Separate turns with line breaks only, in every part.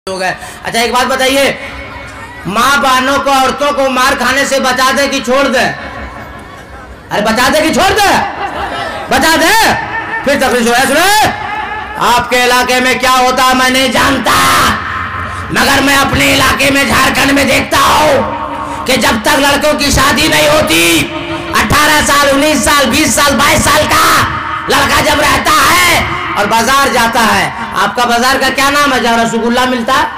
हो गए। अच्छा एक बात बताइए, माँ बहनों को, औरतों को मार खाने से बचा दे कि छोड़ दे? अरे बचा दे कि छोड़ दे? बचा दे। फिर तकलीफ हो सुने, आपके इलाके में क्या होता है मैं नहीं जानता, मगर मैं अपने इलाके में झारखंड में देखता हूं कि जब तक लड़कों की शादी नहीं होती, 18 साल 19 साल 20 साल 22 साल का लड़का जब रहता है और बाजार जाता है, आपका बाजार का क्या नाम है जहाँ रसगुल्ला मिलता है?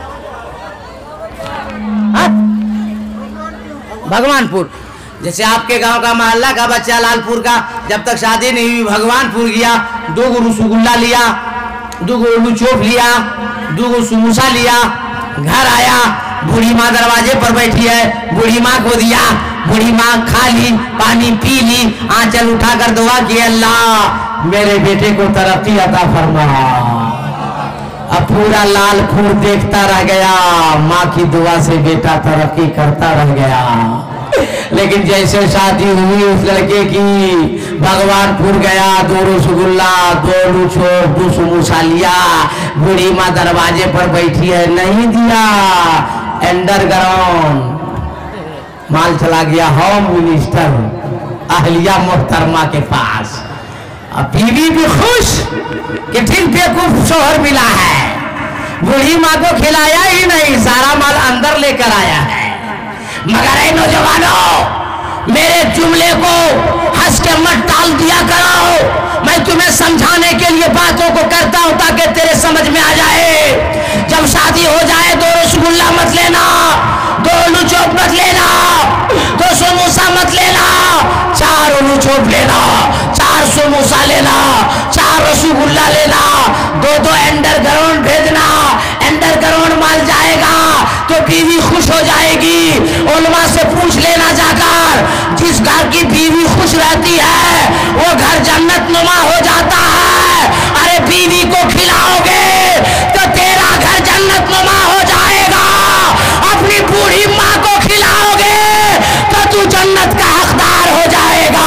भगवानपुर। जैसे आपके गांव का मोहल्ला का बच्चा लालपुर का जब तक शादी नहीं हुई भगवानपुर गया, 2 रसगुल्ला लिया, 2 उल्लू चोप लिया, 2 समोसा लिया, घर आया, बूढ़ी माँ दरवाजे पर बैठी है, बूढ़ी माँ को दिया, बूढ़ी माँ खा ली, पानी पी ली, आंचल उठाकर दुआ की, अल्लाह मेरे बेटे को तरक्की अता फरमा। अब पूरा लालपुर देखता रह गया, माँ की दुआ से बेटा तरक्की करता रह गया। लेकिन जैसे शादी हुई उस लड़के की, भगवानपुर गया, 2 रसगुल्ला, 2 चोप, 2 समोसा लिया, बूढ़ी माँ दरवाजे पर बैठी है, नहीं दिया, अंडरग्राउंड माल चला गया होम मिनिस्टर अहलिया मोहतरमा के पास। अब बीवी भी खुश कि ठीक बेवकूफ शोहर मिला है, बूढ़ी माँ को खिलाया ही नहीं, सारा माल अंदर लेकर आया है। मगर ऐ नौजवानों, मेरे जुमले को हंस के मत टाल दिया करो, मैं तुम्हें समझाने के लिए बातों को करता हूं ताकि तेरे समझ में आ जाए। जब शादी हो जाए 2 रसगुल्ला मत लेना, 2 उल्लू चोप मत लेना, 2 समोसा मत लेना, 4 उल्लू चोप लेना, 4 समोसा लेना, 4 रसगुल्ला लेना, 2 अंडरग्राउंड भेजना। अंडरग्राउंड माल जाएगा तो बीवी खुश हो जाएगी। उलमा से पूछ लेना जाकर, जिस घर की बीवी खुश रहती है वो घर जन्नत नुमा हो जाता है। अरे बीवी को खिलाओगे तो तेरा घर जन्नत नुमा हो जाएगा, अपनी बूढ़ी माँ को खिलाओगे तो तू जन्नत का हकदार हो जाएगा।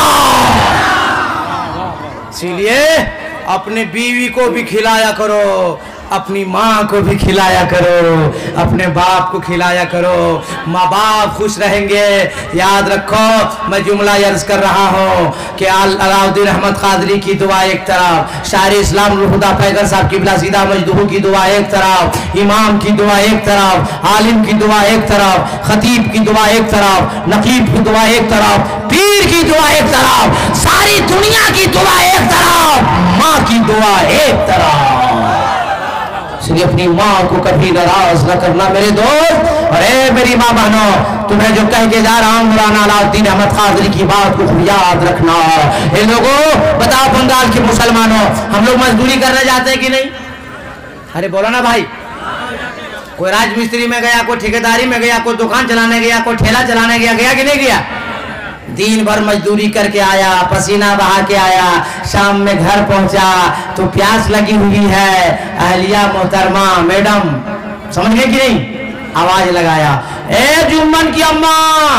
इसीलिए अपने बीवी को भी खिलाया करो, अपनी माँ को भी खिलाया करो, अपने बाप को खिलाया करो, माँ बाप खुश रहेंगे। याद रखो, मैं जुमला अर्ज कर रहा हूँ कि अलाउद्दीन अहमद कादरी की दुआ एक तरफ, शायर इस्लाम रुहुदा पैगर साहब की बिलासीदा मजदूर की दुआ एक तरफ, इमाम की दुआ एक तरफ, आलिम की दुआ एक तरफ, खतीब की दुआ एक तरफ, नकीब की दुआ एक तरफ, पीर की दुआ एक तरफ, सारी दुनिया की दुआ एक तरफ, माँ की दुआ एक तरफ। इसलिए अपनी माँ को कभी नाराज न करना मेरे दोस्त। अरे मेरी माँ बहनों, तुम्हें जो कह के जा रहा हूँ मौलाना अलाउद्दीन अहमद कादरी की बात को याद रखना। इन लोगों बताओ, बंगाल के मुसलमानों, हम लोग मजदूरी करने जाते हैं कि नहीं? अरे बोलो ना भाई। कोई राजमिस्त्री में गया, कोई ठेकेदारी में गया, कोई दुकान चलाने गया, कोई ठेला चलाने गया, गया कि नहीं गया? दिन भर मजदूरी करके आया, पसीना बहा के आया, शाम में घर पहुंचा तो प्यास लगी हुई है, अहलिया मोहतरमा मैडम, समझ गए कि नहीं? आवाज लगाया, ए जुम्मन की अम्मा।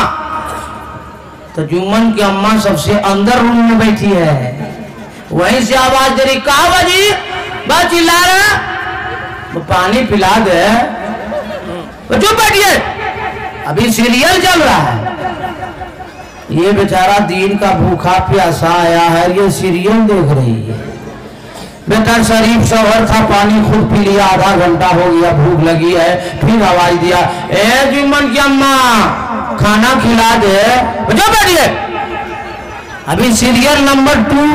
तो जुम्मन की अम्मा सबसे अंदर रूम में बैठी है, वहीं से आवाज दे रही, कहा बाजी बात चिल्ला रहा, तो पानी पिला दे। तो चुप बैठिए, अभी सीरियल चल रहा है। ये बेचारा दिन का भूखा प्यासा आया है, ये सीरियल देख रही है। बेटा शरीफ शौहर था, पानी खुद पी लिया, आधा घंटा हो गया, भूख लगी है, फिर आवाज दिया, ए जुम्मन की अम्मा खाना खिला दे। जो बैठिए, अभी सीरियल नंबर 2,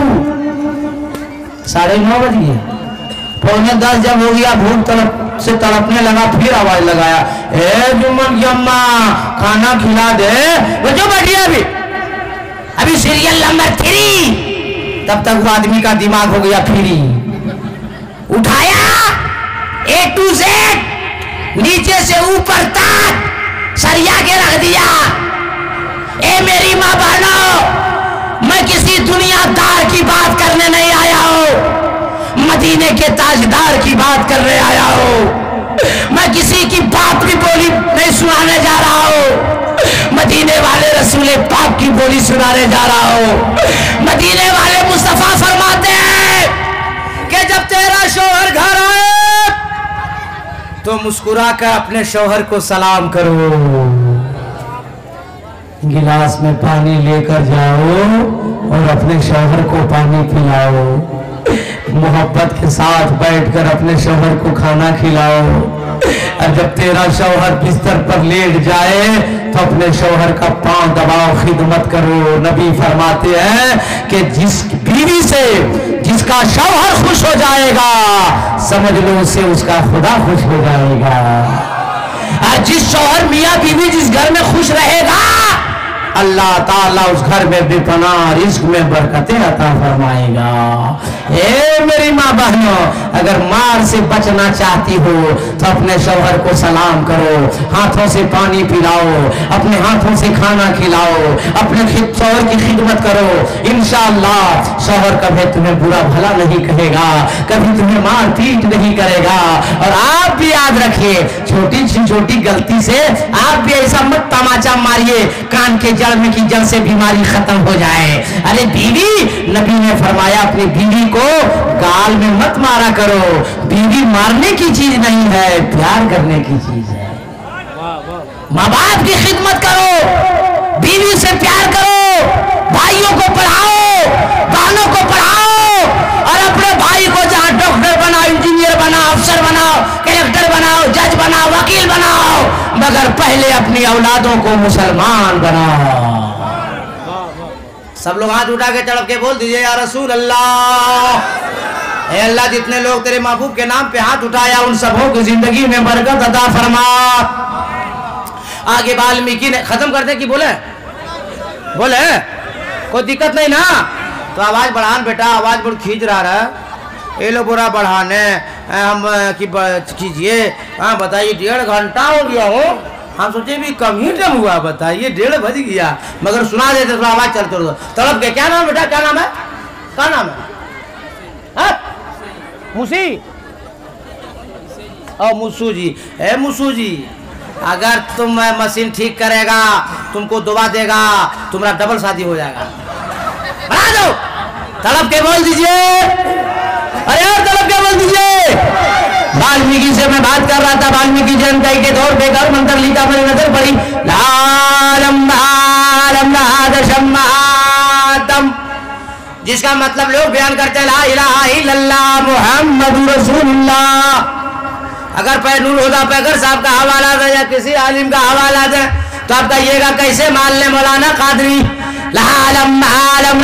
9:30 बज गए, 9:45 जब हो गया, भूख तड़प से तड़पने लगा, फिर आवाज लगाया, ए जुम्मन की अम्मा खाना खिला दे। जो बैठिए, अभी सीरियल नंबर 3, तब तक वो आदमी का दिमाग हो गया फ्री, उठाया A to Z, नीचे से ऊपर तक सरिया के रख दिया। ए मेरी माँ बहनों, मैं किसी दुनियादार की बात करने नहीं आया हूँ, मदीने के ताजदार की बात करने आया हूँ। मैं किसी की बाप की बोली नहीं सुनाने जा रहा हूँ, मदीने वाले रसूल पाक की बोली सुनाने जा रहा हूँ। मदीने वाले मुस्तफा फरमाते हैं कि जब तेरा शौहर घर आए तो मुस्कुरा कर अपने शौहर को सलाम करो। गिलास में पानी लेकर जाओ और अपने शौहर को पानी पिलाओ। मोहब्बत के साथ बैठकर अपने शौहर को खाना खिलाओ। और जब तेरा शौहर बिस्तर पर लेट जाए तो अपने शौहर का पांव दबाओ, खिदमत करो। नबी फरमाते हैं कि जिस बीवी से जिसका शौहर खुश हो जाएगा, समझ लो उससे उसका खुदा खुश हो जाएगा। और जिस शौहर मियाँ बीवी जिस घर में खुश रहेगा, अल्लाह ताला उस घर में बेपनाह रिज्क में बरकतें अता फरमाएगा। ए मेरी माँ बहनों, अगर मार से बचना चाहती हो तो अपने शौहर को सलाम करो, हाथों से पानी पिलाओ, अपने हाथों से खाना खिलाओ, अपने शौहर की खिदमत करो। इंशाअल्लाह शौहर कभी तुम्हें बुरा भला नहीं कहेगा, कभी तुम्हें मार पीट नहीं करेगा। और आप भी याद रखिए, छोटी सी छोटी गलती से आप भी ऐसा मत तमाचा मारिए कान के जड़ में की जड़ से बीमारी खत्म हो जाए। अरे बीवी, नबी ने फरमाया अपनी बीवी को गाल में मत मारा करो। बीवी मारने की चीज नहीं है, प्यार करने की चीज है। माँ बाप की खिदमत करो, बीवी से प्यार करो, भाइयों को पढ़ाओ, बहनों को पढ़ाओ, और अपने भाई को जहाँ डॉक्टर बनाओ, इंजीनियर बनाओ, अफसर बनाओ, कलेक्टर बनाओ, जज बनाओ, वकील बनाओ, मगर पहले अपनी औलादों को मुसलमान बनाओ। सब लोग हाथ उठा के तड़प के बोल दीजिए या रसूल अल्लाह। ए अल्लाह, जितने लोग तेरे महबूब के नाम पे हाथ उठाया उन सबों की जिंदगी में बरकत अता फरमा। आगे वाल्मीकि ने खत्म कर दे कि बोले बोले कोई दिक्कत नहीं ना? तो आवाज बढ़ान बेटा, आवाज बहुत खींच रहा है। ये लोग बुरा बढ़ाने हम कीजिए। हाँ बताइए, 1.5 घंटा हो गया हो, हम सोचे भी कम ही टाइम हुआ, बताइए 1:30 बज गया, मगर सुना देते तो आवाज चलते रहो। तड़प के क्या नाम बेटा, क्या नाम है, क्या नाम है? मुसी और मुसू जी। ए मुसू जी, अगर तुम मशीन ठीक करेगा, तुमको दुआ देगा, तुम्हारा डबल शादी हो जाएगा। बना दो, तड़प के बोल दीजिए। अरे और तड़प के बोल दीजिए। वाल्मीकि से मैं बात कर रहा था, वाल्मीकि जयंती के तौर पे घर मंत्र लिखा, मेरी नजर पड़ी लालम, जिसका मतलब लोग बयान करते हैं ला इलाहा इल्लल्लाह मुहम्मदुर रसूलुल्लाह। अगर पे नूर हुदा पैगर साहब का हवाला दे या किसी आलिम का हवाला दे तो आप कहिएगा कैसे मान ले मौलाना कादरी। लालम आलम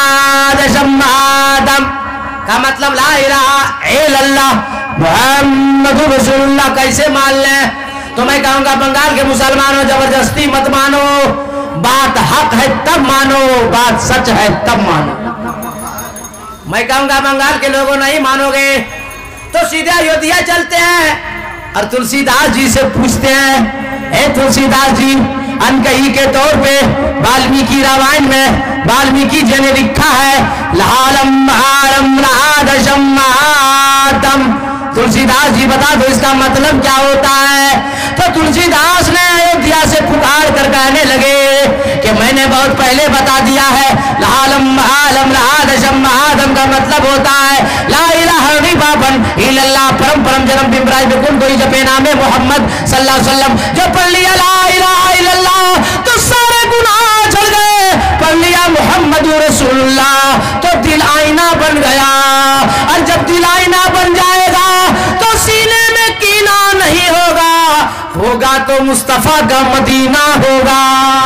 लादम का मतलब ला इलाहा इल्लल्लाह मुहम्मदुर रसूलुल्लाह कैसे मान ले? तो मैं कहूंगा बंगाल के मुसलमानों, जबरदस्ती मत मानो, बात हक है तब मानो, बात सच है तब मानो। मैं कहूंगा बंगाल के लोगों नहीं मानोगे तो सीधे अयोध्या चलते हैं और तुलसीदास जी से पूछते हैं, ए तुलसीदास जी, अनकही के तौर पे वाल्मीकि रामायण में वाल्मीकि जी ने लिखा है लालम आलम लादशम आदम। तुलसीदास जी बता दो इसका मतलब क्या होता है? तो तुलसीदास ने अयोध्या से पुकार कर कहने लगे कि मैंने बहुत पहले बता दिया है, लालम आलम लादशम आदम का मतलब होता है ला इलाहा इल्लल्लाह, परम परम जन्म बिमराज बिकुल कोई जपे नामे मोहम्मद सल्लल्लाहु अलैहि वसल्लम। जो पढ़ लिया ला इलाहा इल्लल्लाह तो सारे गुनाह झड़ गए, पढ़ लिया मुहम्मदुर रसूलुल्लाह तो दिल आईना बन गया, और जब दिल आईना बन जाएगा तो सीने में कीना नहीं होगा, होगा तो मुस्तफा का मदीना होगा।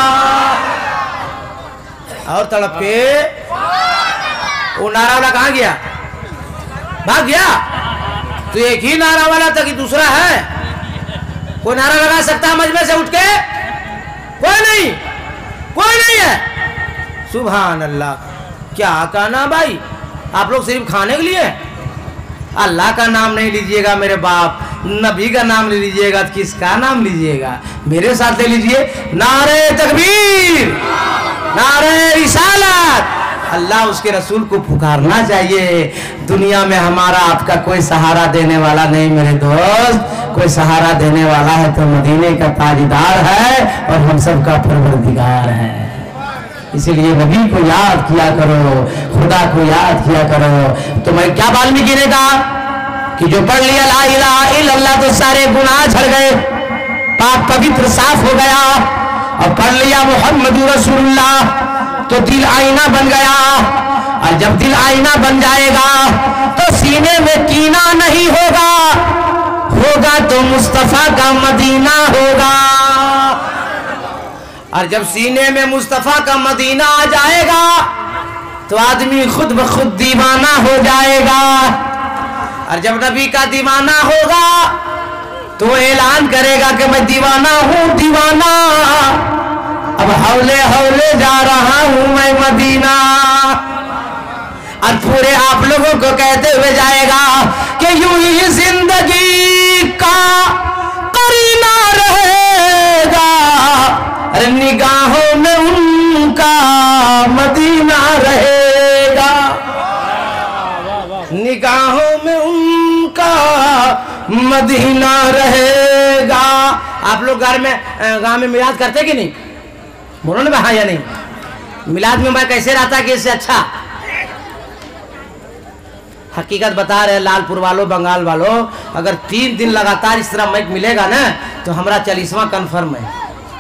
और तड़प के वो नारा वाला कहाँ गया? भाग गया? तो एक ही नारा वाला था कि दूसरा है? कोई नारा लगा सकता है मजमे से उठ के? कोई नहीं, कोई नहीं है। सुभान अल्लाह। क्या कहना भाई, आप लोग सिर्फ खाने के लिए? अल्लाह का नाम नहीं लीजिएगा मेरे बाप, नबी का नाम ले लीजिएगा, किसका नाम लीजिएगा? मेरे साथ ले लीजिए, नारे तकबीर, नारे रिसालत। अल्लाह उसके रसूल को पुकारना चाहिए। दुनिया में हमारा आपका कोई सहारा देने वाला नहीं मेरे दोस्त, कोई सहारा देने वाला है तो मदीने का ताजदार है और हम सब का परवरदिगार है। इसीलिए नबी को याद किया करो, खुदा को याद किया करो। तो मैं क्या वाल्मीकि ने कहा, कि जो पढ़ लिया ला इलाहा इल्लल्लाह तो सारे गुनाह झड़ गए, पाक पवित्र साफ हो गया। और पढ़ लिया मुहम्मदुर रसूलुल्लाह तो दिल आईना बन गया। और जब दिल आईना बन जाएगा तो सीने में कीना नहीं होगा, होगा तो मुस्तफा का मदीना होगा। और जब सीने में मुस्तफा का मदीना आ जाएगा तो आदमी खुद ब खुद दीवाना हो जाएगा। और जब नबी का दीवाना होगा तो ऐलान करेगा कि मैं दीवाना हूं, दीवाना, अब हौले हौले जा रहा हूं मैं मदीना। और पूरे आप लोगों को कहते हुए जाएगा कि यूं ही जिंदगी का करीना रहेगा, अरे निगाहों में उनका मदीना रहेगा, निगाहों में उनका मदीना रहेगा। आप लोग घर में गांव में मिलाद करते कि नहीं? बोलो ना हाँ या नहीं? मिलाद में मैं कैसे रहता कि इससे अच्छा? हकीकत बता रहे लालपुर वालों, बंगाल वालों, अगर 3 दिन लगातार इस तरह माइक मिलेगा ना तो हमारा 40वां कन्फर्म है।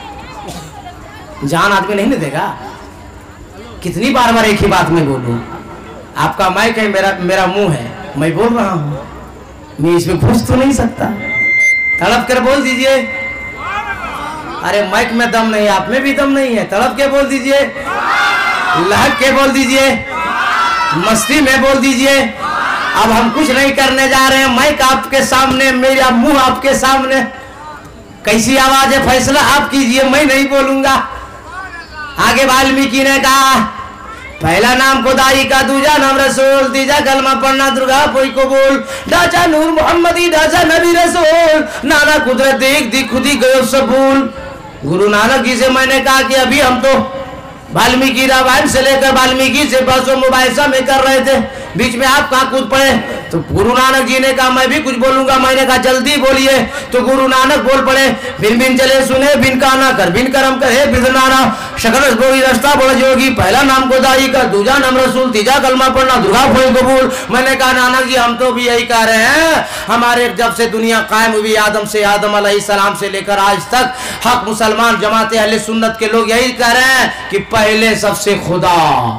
जान आदमी नहीं देगा। कितनी बार बार एक ही बात में बोलूं? आपका माइक है, मेरा मुंह है, मैं बोल रहा हूं, मैं इसमें घुस तो नहीं सकता। तड़प कर बोल दीजिए। अरे माइक में दम नहीं, आप में भी दम नहीं है, तड़प के बोल दीजिए, लहक के बोल दीजिए, मस्ती में बोल दीजिए। अब हम कुछ नहीं करने जा रहे हैं, माइक आपके सामने, मेरा मुंह आपके सामने, कैसी आवाज है फैसला आप कीजिए, मैं नहीं बोलूंगा। आगे वाल्मीकि ने कहा पहला नाम खुदाई का, दूजा नाम रसूल, तीजा कलमा पढ़ना दुर्गा कोई को बोल, ढांचा नूर मोहम्मदी, ढांचा नबी रसूल, नाना कुदरत देख दी खुदी गयो सबूल। गुरु नानक जी से मैंने कहा कि अभी हम तो वाल्मीकि रामायण से लेकर वाल्मीकि से बसों मुबाहिसा में कर रहे थे, बीच में आप कहाँ कूद पड़े? तो गुरु नानक जी ने कहा मैं भी कुछ बोलूंगा। मैंने कहा जल्दी बोलिए। तो गुरु नानक बोल पड़े, बिन बिन चले सुने, बिन काना कर, बिन करम करे, बिरनाना शकल बोली रास्ता बोला जोगी, पहला नाम खुदाई का, दूजा नाम रसूल, तीजा कलमा पढ़ना दुर्गा कोई कबूल। मैंने कहा नानक जी हम तो भी यही कह रहे हैं, हमारे जब से दुनिया कायम हुई आदम से, आदम अलैहिस्सलाम से लेकर आज तक हक मुसलमान जमात अहले सुन्नत के लोग यही कह रहे हैं कि पहले सबसे खुदा।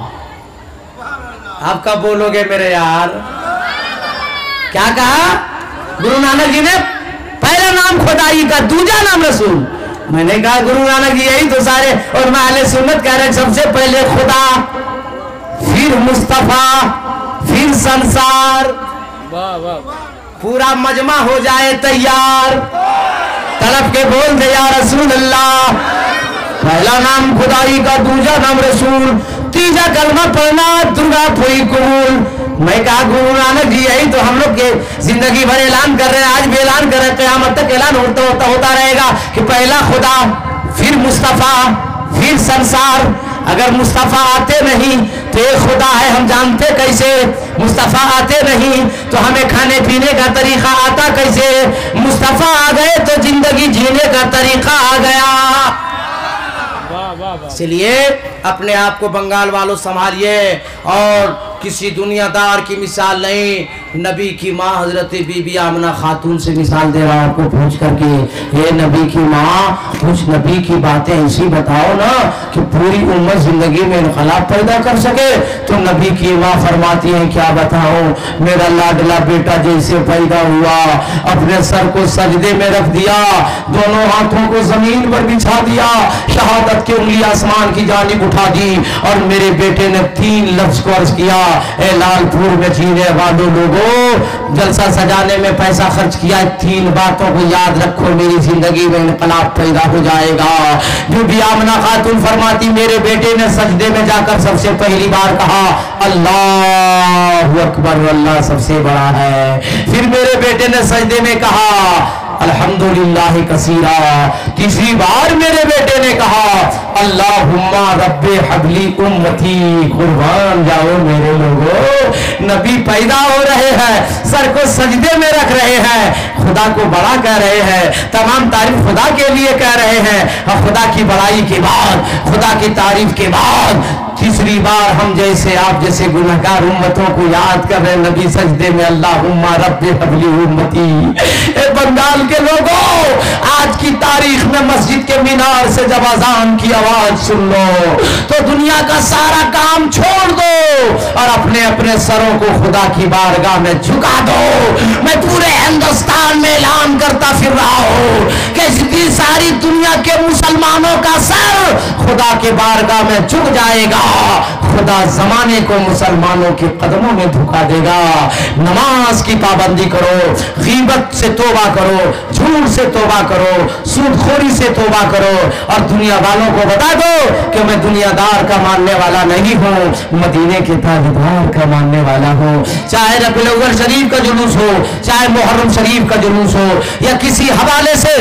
आप कब बोलोगे मेरे यार? क्या कहा गुरु नानक जी ने? पहला नाम खुदाई का, दूजा नाम रसूल। मैंने कहा गुरु नानक जी यही तो सारे और मैं अहले सुन्नत कह रहे, सबसे पहले खुदा, फिर मुस्तफा, फिर संसार। पूरा मजमा हो जाए तैयार, तड़प के बोल दे या रसूल अल्लाह। पहला नाम खुदाई का, दूजा नाम रसूल, तीजा कलमा पढ़ना दुर्गा कोई कबूल। मैं कहा गुरु नानक जी यही तो हम लोग के जिंदगी भर ऐलान कर रहे हैं, आज भी ऐलान कर रहे हैं, क़यामत तक ऐलान होता रहेगा कि पहला खुदा, फिर मुस्तफा, फिर संसार। अगर मुस्तफा आते नहीं तो ये खुदा है हम जानते कैसे? मुस्तफा आते नहीं तो हमें खाने पीने का तरीका आता कैसे? मुस्तफा आ गए तो जिंदगी जीने का तरीका आ गया। इसलिए अपने आप को बंगाल वालों संभालिए और किसी दुनियादार की मिसाल नहीं, नबी की माँ हजरत बीबी आमना खातून से मिसाल दे रहा हूँ आपको पूछ करके। ये नबी की माँ, कुछ नबी की बातें ऐसी बताओ ना कि पूरी उम्मत जिंदगी में इनकलाब पैदा कर सके। तो नबी की माँ फरमाती है क्या बताओ, मेरा लाडला बेटा जैसे पैदा हुआ, अपने सर को सजदे में रख दिया, दोनों हाथों को जमीन पर बिछा दिया, शहादत की उंगली आसमान की जानिब उठा दी और मेरे बेटे ने 3 लफ्ज को अर्ज किया, ए लालपुर में जीने वालों लोगों, जलसा सजाने में पैसा खर्च किया, 3 बातों को याद रखो, मेरी जिंदगी में इनकलाब पैदा हो जाएगा। जो भी आमना खातून फरमाती मेरे बेटे ने सजदे में जाकर सबसे पहली बार कहा अल्लाहु अकबर, अल्लाह सबसे बड़ा है। फिर मेरे बेटे ने सजदे में कहा अल्हम्दुलिल्लाह कसीरा। तीसरी बार मेरे बेटे ने कहा अल्लाहुम्मा रब्बे हबली उम्मती, कुर्बान जाओ मेरे लोगों। नबी पैदा हो रहे हैं, सर को सजदे में रख रहे हैं, खुदा को बड़ा कह रहे हैं, तमाम तारीफ खुदा के लिए कह रहे हैं। और खुदा की बड़ाई के बाद, खुदा की तारीफ के बाद तीसरी बार हम जैसे आप जैसे गुनहगार उम्मतों को याद कर रहे नबी सजदे में अल्लाहुम्मा रब्बि हबली उम्मती। ए बंगाल के लोगों, आज की तारीख में मस्जिद के मीनार से जब अजान की आवाज सुन लो तो दुनिया का सारा काम छोड़ दो और अपने अपने सरों को खुदा की बारगाह में झुका दो। मैं पूरे हिंदुस्तान में ऐलान करता फिर रहा हूं कि जितनी सारी दुनिया के मुसलमानों का सर खुदा के बारगाह में झुक जाएगा, खुदा जमाने को मुसलमानों के कदमों में झुका देगा। नमाज की पाबंदी करो, गीबत से तौबा करो, झूठ से तौबा करो, सूदखोरी से तौबा करो और दुनिया वालों को बता दो कि मैं दुनियादार का मानने वाला नहीं हूं, मदीने के ताजदार का मानने वाला हूं। चाहे रबीउल अव्वल शरीफ का जुलूस हो, चाहे मुहर्रम शरीफ का जुलूस हो या किसी हवाले से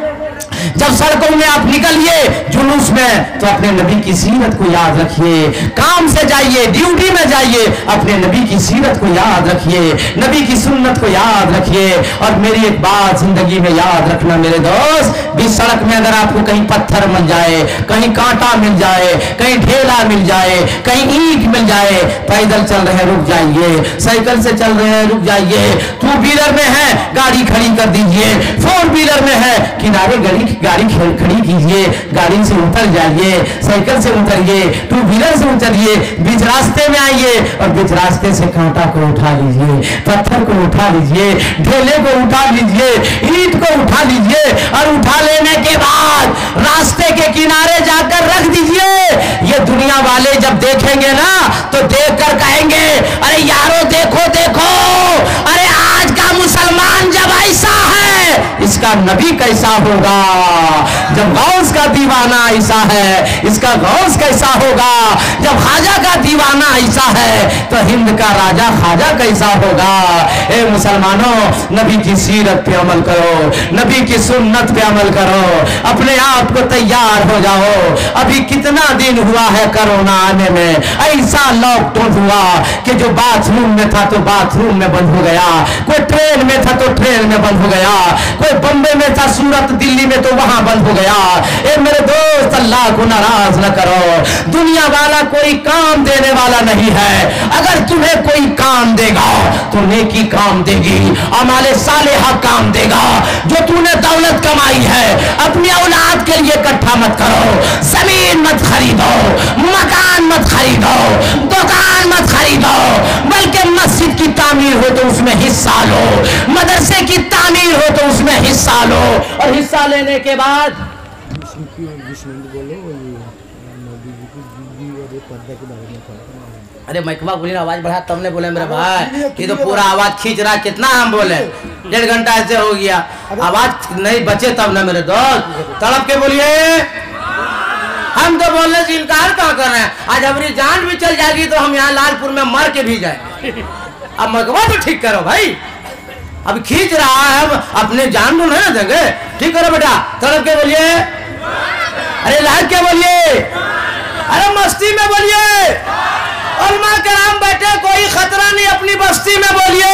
जब सड़कों में आप निकलिए जुलूस में तो अपने नबी की सीरत को याद रखिए। काम से जाइए, ड्यूटी में जाइए, अपने नबी की सीरत को याद रखिए, नबी की सुन्नत को याद रखिए। और मेरी एक बात जिंदगी में याद रखना मेरे दोस्त, भी सड़क में अगर आपको कहीं पत्थर मिल जाए, कहीं कांटा मिल जाए, कहीं ढेला मिल जाए, कहीं ईंट मिल जाए, पैदल चल रहे रुक जाइए, साइकिल से चल रहे हैं रुक जाइए, टू व्हीलर में है गाड़ी खड़ी कर दीजिए, फोर व्हीलर में है किनारे गाड़ी खड़ी कीजिए, गाड़ी से उतर जाइए, साइकिल से उतरिए, टू व्हीलर से उतरिए, बीच रास्ते में आइए और बीच रास्ते से कांटा को उठा लीजिए, पत्थर को उठा लीजिए, ढेले को उठा लीजिए, ईंट को उठा लीजिए और उठा लेने के बाद रास्ते के किनारे जाकर रख दीजिए। ये दुनिया वाले जब देखेंगे ना तो देखकर कहेंगे अरे यारो देखो देखो, अरे आज का मुसलमान जब ऐसा है इसका नबी कैसा होगा, जब गौस का दीवाना ऐसा है इसका गौस कैसा होगा, जब ख्वाजा का दीवाना ऐसा है तो हिंद का राजा ख्वाजा कैसा होगा। ए मुसलमानों, नबी की सीरत पे अमल करो, नबी की सुन्नत पे अमल करो, अपने आप को तैयार हो जाओ। अभी कितना दिन हुआ है कोरोना आने में, ऐसा लॉकडाउन हुआ कि जो बाथरूम में था तो बाथरूम में बंद हो गया, कोई ट्रेन में था तो ट्रेन में बंद हो गया, कोई बम्बे में था, सूरत दिल्ली में तो वहां बंद हो गया। ए मेरे दोस्त, अल्लाह को नाराज न करो, दुनिया वाला कोई काम देने वाला नहीं है। अगर तुम्हें कोई काम देगा तो नेकी काम देगी, अमाले सालेहा काम देगा। जो तूने दौलत कमाई है अपनी औलाद के लिए इकट्ठा मत करो, जमीन मत खरीदो, मकान मत खरीदो, दुकान मत खरीदो, बल्कि मस्जिद की तामीर हो तो उसमें हिस्सा लो, मदरसे की तामीर हो तो उसमें हिस्सा लो और हिस्सा लेने के बाद अरे मैकमा बोली ना, आवाज बढ़ा तब ने बोले मेरे भाई, ये तो पूरा आवाज खींच रहा, कितना हम बोले, 1.5 घंटा ऐसे हो गया, आवाज नहीं बचे तब ना मेरे दोस्त, तड़प के बोलिए। हम तो बोलने से इनकार कहाँ कर रहे हैं, आज हमारी जान भी चल जाएगी तो हम यहाँ लालपुर में मर के भी जाएंगे। अब मकवा तो ठीक करो भाई, अब खींच रहा है, हम अपने जान को नहीं देंगे, ठीक करो बेटा, तड़प के बोलिए, अरे लाइट के बोलिए, अरे मस्ती में बोलिए, उलमा कराम बैठे, कोई खतरा नहीं, अपनी बस्ती में बोलिए।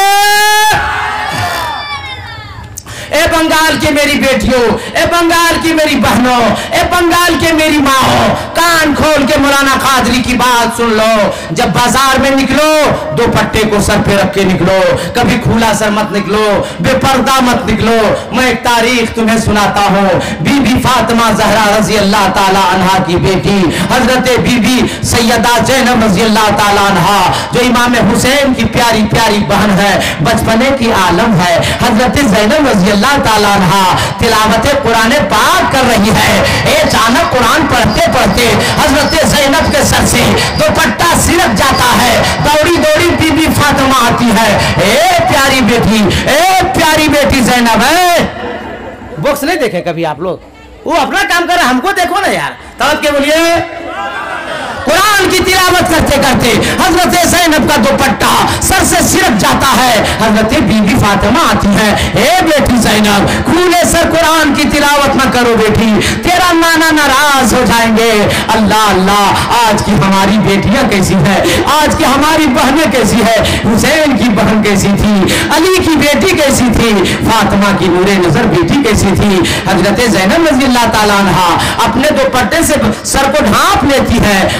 ए बंगाल की मेरी बेटियों, ए बंगाल की मेरी बहनों, ए बंगाल के मेरी माओ, कान खोल के मौलाना कादरी की बात सुन लो। जब बाजार में निकलो दुपट्टे को सर पे रख के निकलो, कभी खुला सर मत निकलो, बेपर्दा मत निकलो। मैं एक तारीख तुम्हें सुनाता हूँ, बीबी फातिमा ज़हरा रजी अल्लाह ताला अन्हा की बेटी हजरत बीबी सैयदा ज़ैनब रजी अल्लाह ताला अन्हा, जो इमाम हुसैन की प्यारी प्यारी बहन है, बचपने की आलम है, हजरत ज़ैनब रजी अल्लाह ताला अन्हा तिलावत कुरान पाक कर रही है। अचानक कुरान पढ़ते पढ़ते हजरत ज़ैनब के सर से दुपट्टा सिरक जाता है, दौड़ी दौड़ी बीबी फातिमा आती है, ए प्यारी बेटी, ए प्यारी बेटी ज़ैनब है। बॉक्स नहीं देखे कभी आप लोग, वो अपना काम कर रहे, हमको देखो ना यार, तड़प के बोलिए। कुरान की तिलावत करते करते हजरत ज़ैनब का दुपट्टा सर से सिरक जाता है, हजरत बीबी फातिमा आती है, ए बेटी ज़ैनब खुले सर कुरान की तिलावत न करो बेटी, तेरा नाना नाराज हो जाएंगे। अल्लाह अल्लाह, आज की हमारी बेटियां कैसी है, आज की हमारी बहनें कैसी है, हुसैन की बहन कैसी थी, अली की बेटी कैसी थी, फातिमा की नूरे नजर बेटी कैसी थी। हजरत ज़ैनब रज़ी अल्लाह ताला अन्हा अपने दुपट्टे से सर को ढांप लेती है, कुरान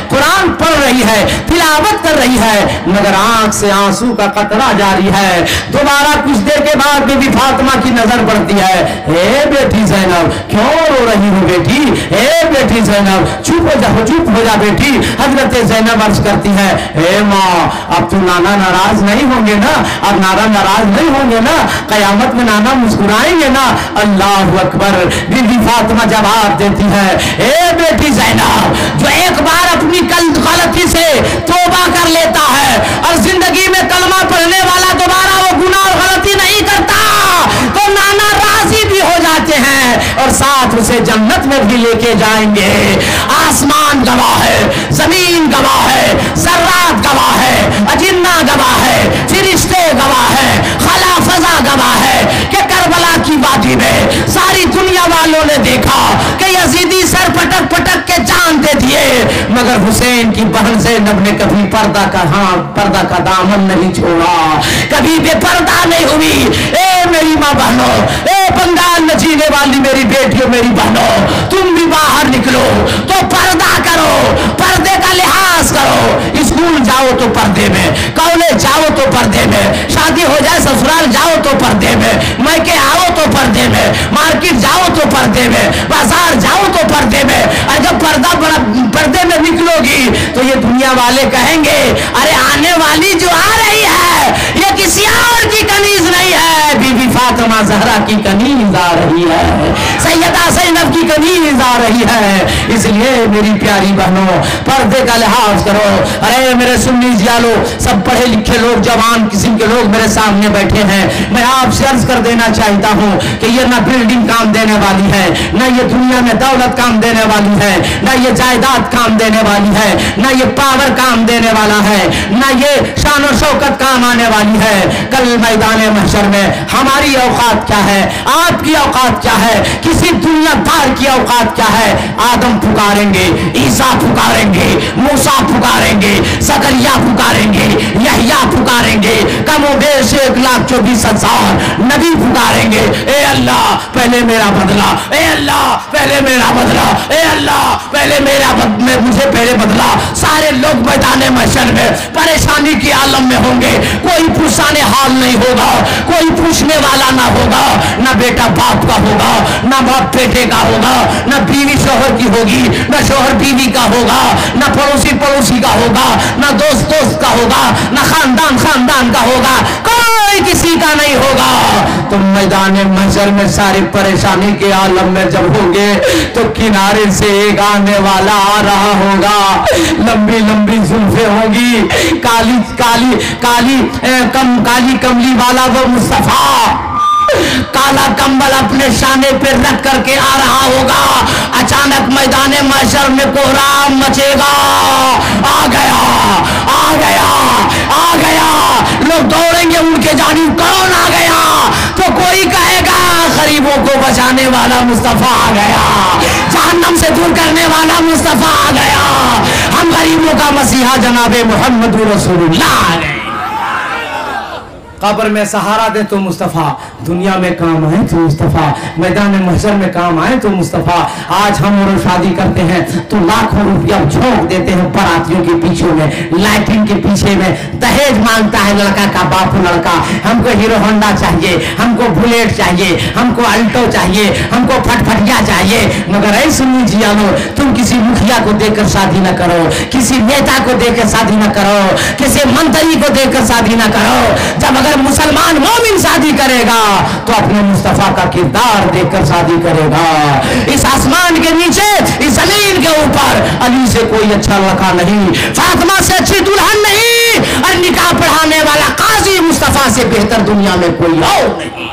पढ़ रही है, तिलावत कर रही है, मगर आंख से आंसू का कतरा जारी है। दोबारा कुछ देर के बाद बीबी फातिमा की नजर पड़ती है। ए बेटी ज़ैनब, क्यों रो रही हो बेटी? ए बेटी ज़ैनब, चुप हो जा, चुप हो जा बेटी। हजरत ज़ैनब अर्ज करती है, ए माँ, अब तो नाना नाराज नहीं होंगे ना? अब नाना नाराज नहीं होंगे ना? कयामत में नाना मुस्कुराएंगे ना? अल्लाह अकबर। बीबी फातिमा जवाब देती है, ए बेटी ज़ैनब, जो एक बार अपनी गलती से तौबा कर लेता है और जिंदगी में कलमा पढ़ने वाला दोबारा वो गुनाह और गलती नहीं करता, तो नाना राजी भी हो जाते हैं और साथ उसे जन्नत में भी लेके जाएंगे। आसमान गवाह है, जमीन गवाह है, जर्रात गवाह है, अजिन्ना गवाह है, फिरिश्ते गवाह है, खला फजा गवाह है कि करबला की वादी में सारी दुनिया वालों ने देखा कि यजीदी सर पटक पटक के जान दे दिए, मगर हुसैन की बहन ज़ैनब ने कभी पर्दा का दामन नहीं छोड़ा, कभी बेपर्दा नहीं हुई। ए मेरी माँ बहनों, ए बंगाल में जीने वाली मेरी बेटियों, मेरी बहनों, तुम भी बाहर निकलो तो पर्दा करो, पर्दे का लिहाज करो। स्कूल जाओ तो पर्दे में, कॉलेज जाओ तो पर्दे में, शादी हो जाए ससुराल जाओ तो पर्दे में, मैके आओ तो पर्दे में, मार्केट जाओ तो पर्दे में, बाजार जाओ तो पर्दे में। और जब पर्दे में निकलोगी तो ये दुनिया वाले कहेंगे, अरे आने वाली जो आ रही है ये किसी और की कनीज नहीं है, बीबी फातिमा ज़हरा की कनीज आ रही है, सैयदा ज़ैनब की कनीज आ रही है। इसलिए मेरी प्यारी बहनों, पर्दे का लिहाज करो। अरे मेरे सुन्नी जियालो, सब पढ़े लिखे लोग, जवान किस्म के लोग मेरे सामने बैठे हैं, मैं आपसे अर्ज कर देना चाहता हूँ कि ये ना बिल्डिंग काम देने वाली है, ना ये दुनिया में दौलत काम देने वाली है, ना ये जायदाद काम देने वाली है, ना ये पावर काम देने वाला है, ना ये शान और शौकत काम आने वाली है। कल मैदान महशर में हमारी औकात क्या है, आपकी औकात क्या है, किसी दुनियादार की औकात क्या है? आदम पुकारेंगे, ईसा पुकारेंगे, मूसा पुकारेंगे, ज़करिया पुकारेंगे, यहया पुकारेंगे, कमोबेश 1,24,000 नबी पुकारेंगे। ए अल्लाह पहले मेरा बदला, ए अल्लाह पहले मेरा बदला, ए अल्लाह पहले मुझे पहले बदला। सारे लोग मैदान महशर में परेशानी की आलम में होंगे, कोई पुरसाने हाल नहीं होगा, कोई पूछने वाला ना होगा, ना बेटा बाप का होगा, ना बाप बेटे का होगा, ना बीवी शोहर की होगी, ना शोहर बीवी का होगा, ना पड़ोसी पड़ोसी का होगा, ना दोस्त दोस्त का होगा, ना खानदान खानदान का होगा, कोई किसी का नहीं होगा। तो मैदान महशर में सारी परेशानी के आलम में जब होंगे तो किनारे से एक आने वाला आ रहा होगा, लंबी लंबी जुल्फे होगी, काली काली काली काली कमली वाला वो मुस्तफा काला कंबल अपने शाने पे रख करके आ रहा होगा। अचानक मैदान महशर में कोहराम मचेगा, आ गया आ गया आ गया, लोग दौड़ेंगे उनके जानिब, कौन आ गया? तो कोई कहेगा गरीबों को बचाने वाला मुस्तफा आ गया, जहन्नम से दूर करने वाला मुस्तफा आ गया, हम गरीबों का मसीहा जनाबे मोहम्मद रसूलुल्लाह आ गए। कब्र में सहारा दे तो मुस्तफ़ा, दुनिया में काम आए तो मुस्तफ़ा, मैदान महशर में काम आए तो मुस्तफ़ा। आज हम और शादी करते हैं तो लाखों रुपया झोंक देते हैं बारातियों के पीछे में, लाइटिंग के पीछे में, दहेज मांगता है लड़का का बाप लड़का, हमको हीरो होंडा चाहिए, हमको बुलेट चाहिए, हमको अल्टो चाहिए, हमको फटफटिया चाहिए। मगर ऐ सुन्नी जियानो, तुम किसी मुखिया को देकर शादी न करो, किसी नेता को देकर शादी न करो, किसी मंत्री को देकर शादी न करो। जब अगर मुसलमान मोमिन शादी करेगा तो अपने मुस्तफा का किरदार देखकर शादी करेगा। इस आसमान के नीचे, इस जमीन के ऊपर अली से कोई अच्छा लड़का नहीं, फातिमा से अच्छी दुल्हन नहीं, और निकाह पढ़ाने वाला काजी मुस्तफा से बेहतर दुनिया में कोई और नहीं।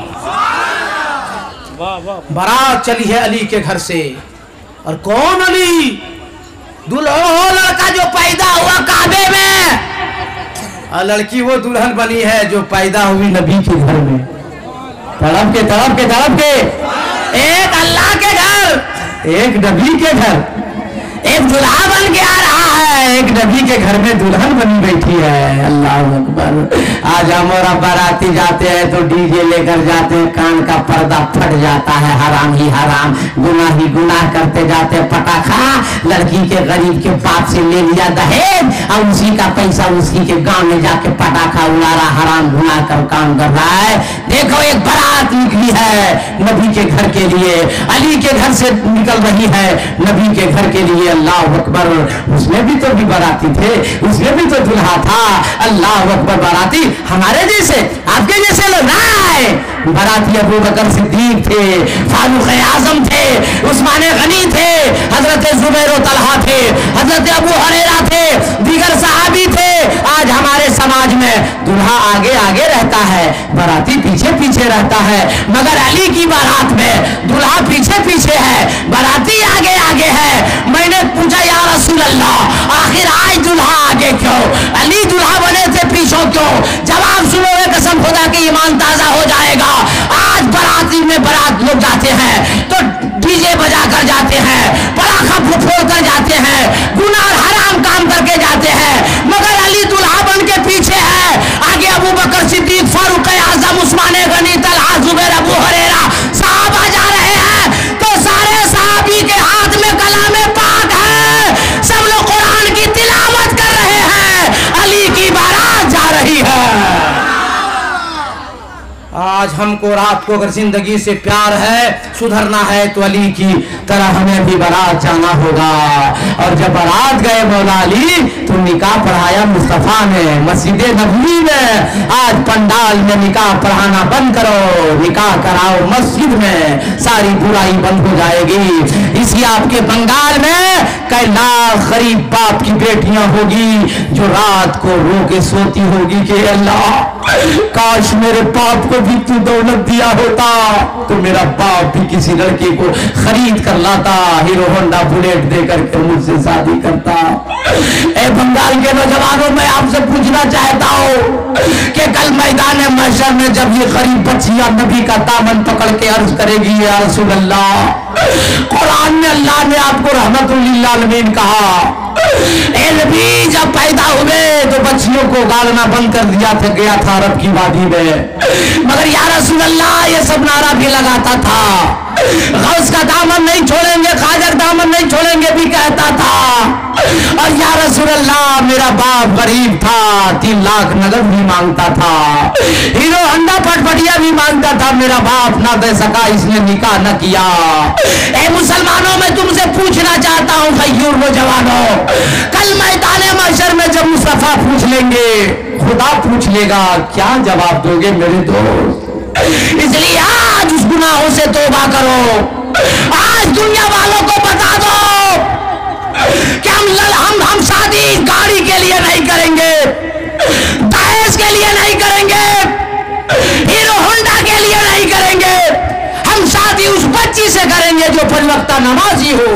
बारात चली है अली के घर से, और कौन अली? दुल्हो लड़का जो पैदा हुआ काबे में, और लड़की वो दुल्हन बनी है जो पैदा हुई नबी के घर में। तड़प के तड़प के तड़प के, एक अल्लाह के घर, एक नबी के घर, एक दुल्हा बन के आ रहा है, एक नबी के घर में दुल्हन बनी बैठी है। अल्लाह अकबर। आज हम और बाराती जाते हैं तो डीजे लेकर जाते हैं, कान का पर्दा फट जाता है, हराम ही हराम, गुनाह ही गुनाह करते जाते हैं। पटाखा लड़की के गरीब के बाप से ले लिया दहेज और उसी का पैसा उसी के गांव में जाके पटाखा उड़ा रहा, हराम गुनाह कर काम कर रहा है। देखो एक बारात निकली है नबी के घर के लिए, अली के घर से निकल रही है नबी के घर के लिए। अल्लाह अकबर। उसमें भी तो भी बाराती थे, उसमें भी तो दुल्हा था। अल्लाह अकबर। बाराती हमारे जैसे आपके जैसे लोग ना आए। बाराती अबू बकर सिद्दीक थे, फारूक आजम थे, उस्मान गनी थे, हजरत जुबैर तलहा थे, हजरत अबू हुरैरा थे, दीगर सहाबी थे। आज हमारे समाज में दुल्हा आगे आगे रहता है, बाराती पीछे पीछे रहता है, मगर अली की बारात में दुल्हा पीछे पीछे है, बाराती आगे आगे है। मैंने पूछा या रसूल अल्लाह, आखिर आज दुल्हा आगे क्यों, अली दुल्हा बने थे पीछे क्यों? जवाब सुनोगे कसम खुदा की ईमान ताजा हो जाएगा। आज बाराती में बारात लोग जाते हैं तो डीजे बजा कर जाते हैं, पटाखा फोड़ कर जाते हैं, गुनाह हराम काम करके जाते हैं, मगर अली दुल्हा बन के पीछे है। आगे अबू बकर सिद्दीक, फारूक आजम, उस्मान गनी, तलहा, जुबैर, अबू हुरैरा साहबा जा रहे हैं तो सारे साहबी के हाथ में कलामे पाक है, सब लोग कुरान की तिलावत कर रहे हैं, अली की बारात जा रही है। आज हमको रात को अगर जिंदगी से प्यार है, सुधरना है तो अली की तरह हमें भी बारात जाना होगा। और जब बारात गए मौला अली तो निकाह पढ़ाया मुस्तफा ने मस्जिद नबवी में। आज पंडाल में निकाह पढ़ाना बंद करो, निकाह कराओ मस्जिद में, सारी बुराई बंद हो जाएगी। इसी आपके बंगाल में कई लाख गरीब बाप की बेटियां होगी जो रात को रो के सोती होगी कि अल्लाह काश मेरे बाप को भी तू दौलत दिया होता तो मेरा बाप भी किसी लड़के को खरीद कर लाता, हीरो होंडा बुलेट देकर के मुझसे शादी करता। ए बंगाल के नौजवानों, मैं आपसे पूछना चाहता हूँ कि कल मैदान महशर में जब ये गरीब बच्चियां नबी का दामन पकड़ के अर्ज करेगी या रसूल अल्लाह, कुरान में अल्लाह ने आपको रहमतुल लिल आलमीन कहा, ए नबी जब पैदा हुए तो बच्चियों को गालना बंद कर दिया था, गया था अरब की वादी में, मगर या रसूल अल्लाह ये सब नारा भी लगाता था, गौस का दामन नहीं छोड़ेंगे, ख्वाजा का दामन नहीं छोड़ेंगे भी कहता था। और या रसूल अल्लाह मेरा बाप गरीब था, 3 लाख नगद भी मांगता था, हीरो होंडा फटफटिया भी मांगता था, मेरा बाप ना दे सका इसने निकाह न किया। ए मुसलमानों, मैं तुमसे पूछना चाहता हूँ गयूर नौजवानों, कल मैदान महशर में जब मुस्तफा पूछ लेंगे, खुदा पूछ लेगा, क्या जवाब दोगे मेरे दोस्त? इसलिए आज उस गुनाहों से तौबा करो। आज दुनिया वालों को बता दो कि हम शादी गाड़ी के लिए नहीं करेंगे, दहेज के लिए नहीं करेंगे, हीरो होंडा के लिए नहीं करेंगे, हम शादी उस बच्ची से करेंगे जो 5 वक्त नमाजी हो,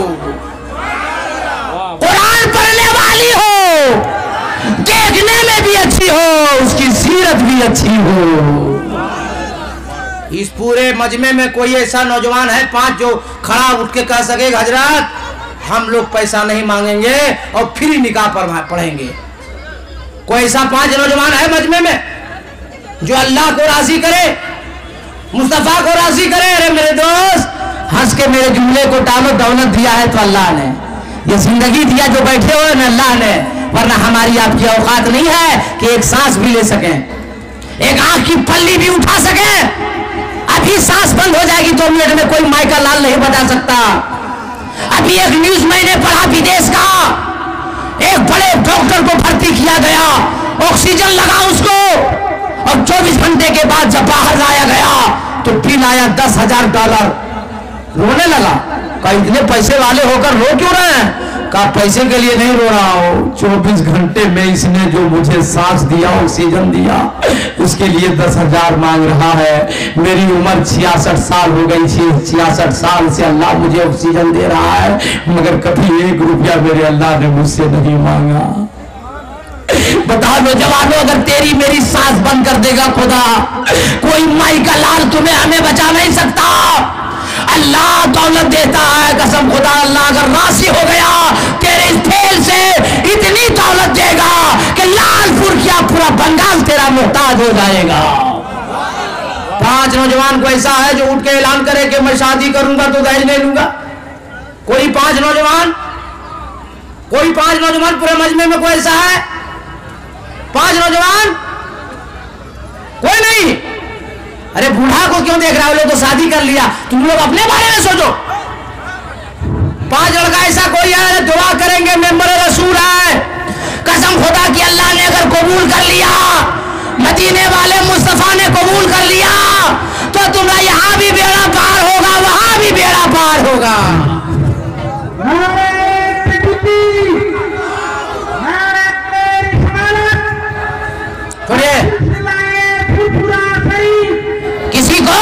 कुरान पढ़ने वाली हो, देखने में भी अच्छी हो, उसकी सीरत भी अच्छी हो। इस पूरे मजमे में कोई ऐसा नौजवान है 5 जो खड़ा उठ के कह सके हजरत हम लोग पैसा नहीं मांगेंगे और फ्री निकाह पढ़ेंगे? कोई ऐसा 5 नौजवान है मजमे में जो अल्लाह को राजी करे, मुस्तफा को राजी करे? अरे मेरे दोस्त, हंस के मेरे जुमले को टालो, दौलत दिया है तो अल्लाह ने, ये जिंदगी दिया जो बैठे हुए ना अल्लाह ने, वरना हमारी आपकी औकात नहीं है कि एक सांस भी ले सके, एक आंख की पल्ली भी उठा सके। अभी सांस बंद हो जाएगी 2 मिनट में, कोई माइका लाल नहीं बता सकता। अभी एक न्यूज मैंने पढ़ा, विदेश का एक बड़े डॉक्टर को भर्ती किया गया, ऑक्सीजन लगा उसको, और 24 घंटे के बाद जब बाहर लाया गया तो बिल आया $10,000। रोने लगा, कहा इतने पैसे वाले होकर रो क्यों रहे हैं? कहा पैसे के लिए नहीं रो रहा हूँ, 24 घंटे में इसने जो मुझे सांस दिया, ऑक्सीजन दिया, उसके लिए 10,000 मांग रहा है। मेरी उम्र 66 साल हो गई थी, 66 साल से अल्लाह मुझे ऑक्सीजन दे रहा है, मगर कभी 1 रुपया मेरे अल्लाह ने मुझसे नहीं मांगा। बताओ नौजवानों, अगर तेरी मेरी सांस बंद कर देगा खुदा, कोई माई का लाल तुम्हें हमें बचा नहीं सकता। अल्लाह दौलत देता है, कसम खुदा, अल्लाह अगर राशि हो गया तेरे इस फेल से इतनी दौलत देगा कि लालपुर क्या पूरा बंगाल तेरा मोहताज हो जाएगा। 5 नौजवान को ऐसा है जो उठ के ऐलान करे कि मैं शादी करूंगा तो दहेज नहीं लूंगा। कोई 5 नौजवान पूरे मजमे में कोई ऐसा है? 5 नौजवान कोई नहीं। अरे बूढ़ा को क्यों देख रहा हो? लोग तो शादी कर लिया, तुम लोग अपने बारे में सोचो। 5 लड़का ऐसा कोई है? दुआ करेंगे, मेंबर रसूल है, कसम खुदा की अल्लाह ने अगर कबूल कर लिया, मदीने वाले मुस्तफा ने कबूल कर लिया, तो तुम्हारा यहां भी बेड़ा पार होगा, वहां भी बेड़ा पार होगा। किसी को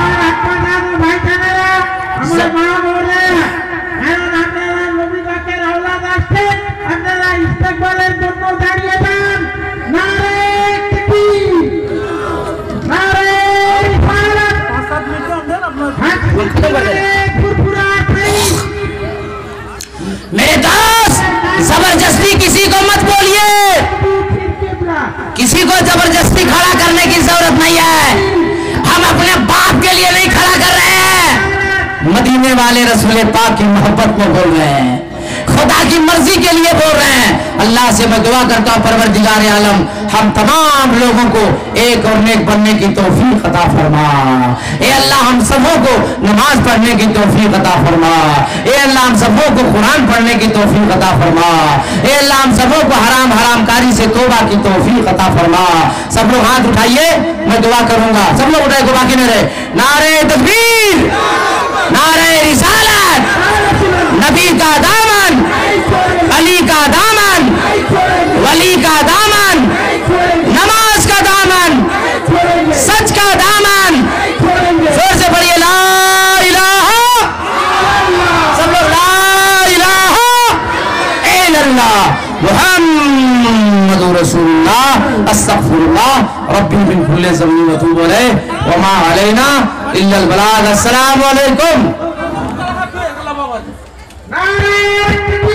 मेरे दोस्त, जबरदस्ती किसी को मत बोलिए, किसी को जबरदस्ती खड़ा करने की जरूरत नहीं है। हम अपने बाप के लिए नहीं खड़ा कर रहे हैं, मदीने वाले रसूल पाक की मोहब्बत में बोल रहे हैं, खुदा की मर्जी के लिए बोल रहे हैं। अल्लाह से मैं दुआ करता हूं, परवरदिगार आलम हम तमाम लोगों को एक और नेक बनने की तौफीक अता फरमा। ए अल्लाह हम सबों को नमाज पढ़ने की तौफीक अता फरमा। ए अल्लाह हम सबों को कुरान पढ़ने की तौफीक अता फरमा। ए अल्लाह हम सबों को हरामकारी से तौबा की तौफीक अता फरमा। सब लोग हाथ उठाइए, मैं दुआ करूंगा। सब लोग उठाए, बाकी नहीं रहे। नारे तकबीर, नारे रिसालत, नबी का दामन, अली का दामन, वली का दामन, नमाज का दामन, सच का दामन। जोर से पढ़िए, ला इलाहा, सब लोग ला इलाहा इल्लल्लाह मुहम्मदुर रसूलुल्लाह अस्तगफिरुल्लाह रब्बी मिन कुल्ली ज़ंबिन व तूबु अलैहि व मा अलैना इल्लल बलाग। अस्सलामु अलैकुम।